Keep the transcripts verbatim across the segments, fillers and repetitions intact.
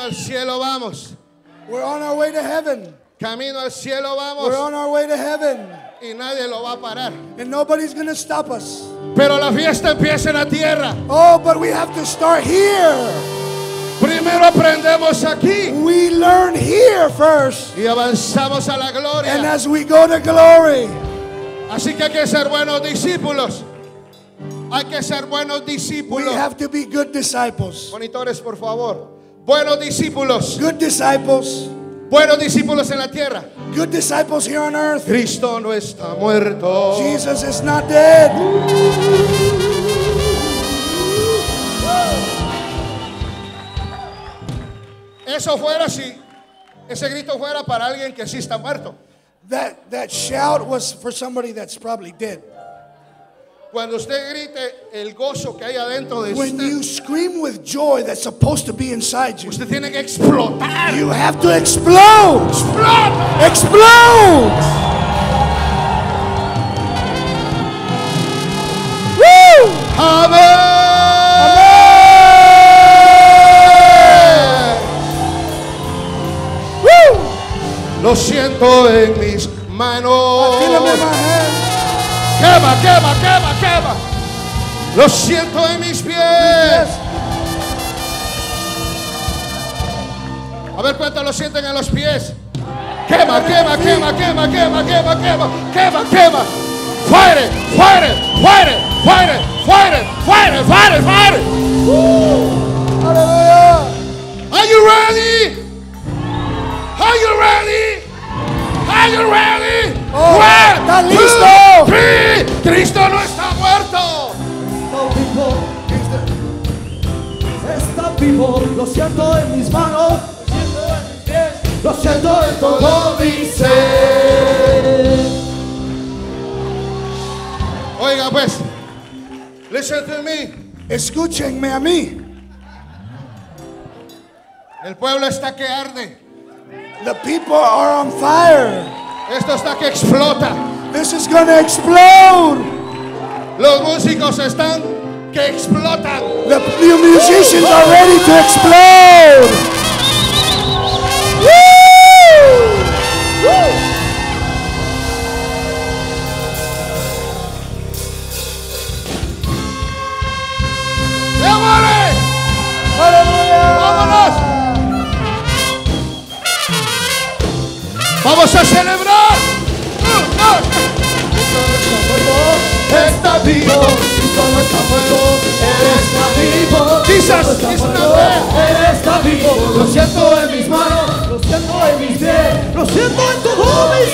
al cielo vamos. We're on our way to heaven. Camino al cielo vamos. We're on our way to heaven. Y nadie lo va a parar. And nobody's going to stop us. Pero la fiesta empieza en la tierra. Oh, but we have to start here. Primero aprendemos aquí. We learn here first. Y avanzamos a la And gloria. as we go to glory. Así que hay que ser buenos discípulos. Hay que ser buenos We discípulos. have to be good disciples. Monitores, por favor. Buenos discípulos. Good disciples. Buenos discípulos en la tierra. Good disciples here on earth. Cristo no está muerto. Jesus is not dead. Eso fuera si ese grito fuera para alguien que sí está muerto. That, that shout was for somebody that's probably dead. Cuando usted grite el gozo que hay adentro de When usted, you scream with joy that's supposed to be inside you, usted tiene que explotar. you have to explode. ¡Explota! Explode. Woo! ¡Amén! Woo! Lo siento en mis manos. Feel him in my hand. Quema, quema, quema, quema. Lo siento en mis pies. A ver cuántos lo sienten en los pies. Quema, quema, quema, quema, quema, quema, quema, quema, quema. Fuere, fuere, fuere, fuere, fuere, fuere, fuere, fuere. Hallelujah. Are you ready? Are you ready? Are you ready? Oh, One, ¿estás two, listo? three. Cristo no está muerto. Está vivo, lo siento en mis manos, lo siento en todo mi ser. Oiga pues, listen to me. Escúchenme a mí. El pueblo está que arde. The people are on fire. Esto está que explota. This is going to explode. Los músicos están que explotan. The new musicians are ready to explode. Woo! Woo! ¡Démosle! Hallelujah. ¡Vámonos! ¡Vamos a celebrar! Está vivo, Cristo no está muerto, Él está vivo. Jesus Cristo no is está not muerto, dead. Él está vivo. Lo siento en mis manos, lo siento en mis pies, lo siento en todo mi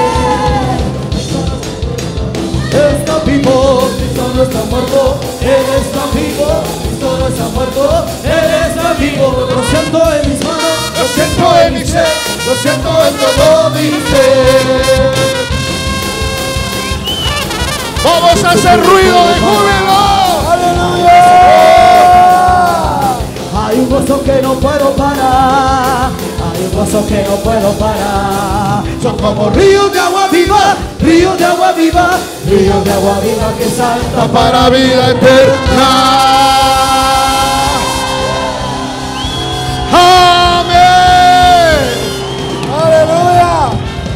ser. Está vivo, Cristo no está muerto, Él está vivo. Cristo no está muerto, Él está vivo. Lo siento en mis manos, Lo siento en mi ser. lo siento en todo mi ser. Vamos a hacer ruido de júbilo. Hallelujah. Hay un gozo que no puedo parar, hay un gozo que no puedo parar. Son como ríos de agua viva, ríos de agua viva, ríos de agua viva que salta Para vida eterna. Amén. Hallelujah.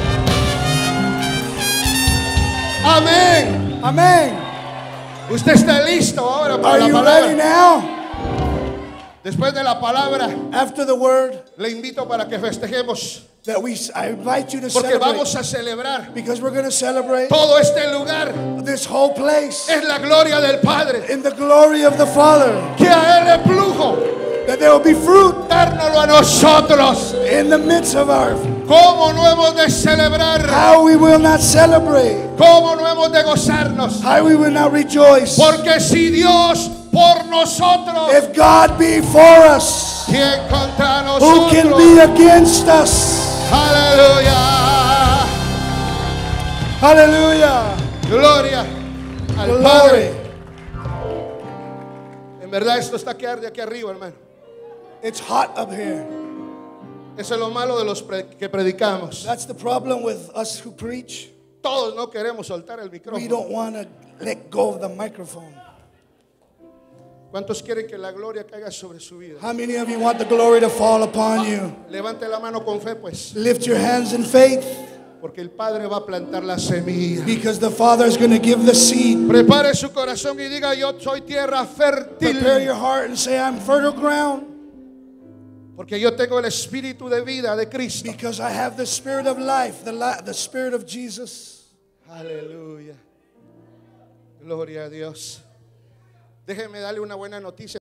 Amén. Amen. Usted está listo ahora para Are la you ready palabra. now? Después de la palabra, After the word le invito para que festejemos. that we, I invite you to Porque celebrate. vamos a celebrar. Because we're going to celebrate Todo este lugar this whole place es la gloria del Padre. in the glory of the Father. Que a Él le plujo That there will be fruit dárnoslo a nosotros. in the midst of our. ¿Cómo no hemos de celebrar? How we will not celebrate. ¿Cómo no hemos de gozarnos? How we will not rejoice. Porque si Dios por nosotros, If God be for us, ¿quién contra who can be nosotros? against us? Aleluya. Hallelujah. Gloria al Glory. Padre. En verdad esto está que arde aquí arriba, hermano. It's hot up here. Eso es lo malo de los pre- que predicamos. That's the problem with us who preach. Todos no queremos soltar el We micrófono. don't want to let go of the microphone. ¿Cuántos quieren que la gloria caiga sobre su vida? How many of you want the glory to fall upon you? Levante la mano con fe, pues. Lift your hands in faith, Porque el Padre va a plantar la semilla. because the Father is going to give the seed. Prepare su corazón y diga: yo soy tierra fértil. Prepare your heart and say, I'm fertile ground, Porque yo tengo el espíritu de vida de Cristo. because I have the spirit of life, the, li- the spirit of Jesus. Aleluya. Gloria a Dios. Déjeme darle una buena noticia.